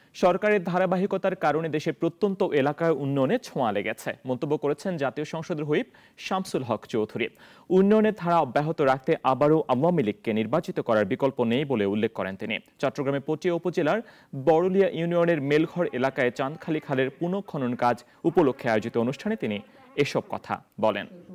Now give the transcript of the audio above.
সরকারের ধারাবাহিকতার কারণে দেশের প্রত্যন্ত এলাকায় উন্নয়নে ছোঁয়া লেগেছে মন্তব্য করেছেন জাতীয় সংসদের হুইপ শামসুল হক চৌধুরী। উন্নয়নের ধারা অব্যাহত রাখতে আবারও আওয়ামী লীগকে নির্বাচিত করার বিকল্প নেই বলে উল্লেখ করেন তিনি। চট্টগ্রামের পটিয়া উপজেলার বড়লিয়া ইউনিয়নের মেলঘর এলাকায় চাঁদখালী খালের পুনঃখনন কাজ উপলক্ষে আয়োজিত অনুষ্ঠানে তিনি এসব কথা বলেন।